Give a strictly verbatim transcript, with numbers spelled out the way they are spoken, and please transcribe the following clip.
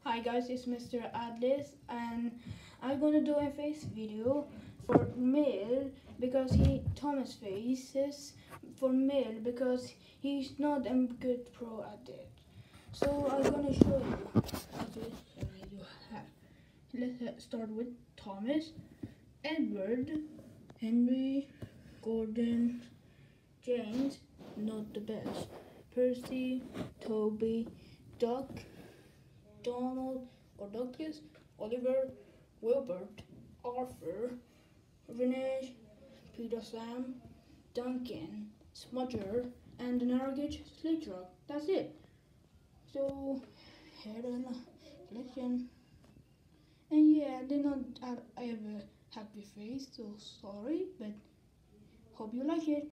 Hi guys, it's Mister Atlas and I'm gonna do a face video for male because he Thomas faces for male because he's not a good pro at it. So I'm gonna show you. Let's start with Thomas, Edward, Henry, Gordon, James, not the best, Percy, Toby, Duck, Donald, Godocus, Oliver, Wilbert, Arthur, Renee, Peter Sam, Duncan, Smudger, and the Narragansett Sleigh Truck. That's it. So, here is the selection. And yeah, I did not have, I have a happy face, so sorry, but hope you like it.